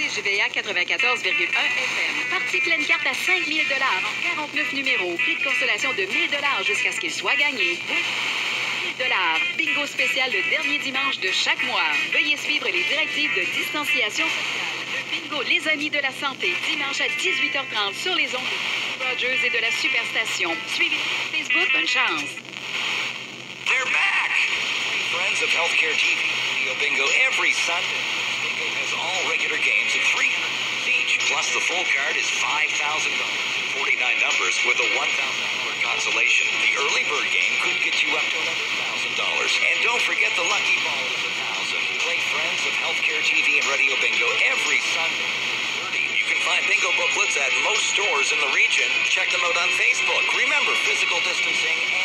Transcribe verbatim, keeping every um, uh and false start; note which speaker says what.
Speaker 1: C G V A quatre-vingt-quatorze virgule un F M. Partie pleine carte à cinq mille dollars en quarante-neuf numéros. Prix de consolation de mille dollars jusqu'à ce qu'il soit gagné. mille dollars. Bingo spécial le dernier dimanche de chaque mois. Veuillez suivre les directives de distanciation sociale. Le bingo Les Amis de la Santé, dimanche à dix-huit heures trente sur les ondes de Rogers et de la Superstation. Suivez Facebook, bonne chance.
Speaker 2: They're back! Friends of Healthcare T V. Video Bingo every Sunday. Bingo has all regular games at three hundred dollars each. Plus, the full card is five thousand dollars. forty-nine numbers with a one thousand dollars consolation. The early bird game could get you up to another one thousand dollars. And don't forget the lucky ball is one thousand dollars. Play Friends of Healthcare T V and Radio Bingo every Sunday. You can find bingo booklets at most stores in the region. Check them out on Facebook. Remember, physical distancing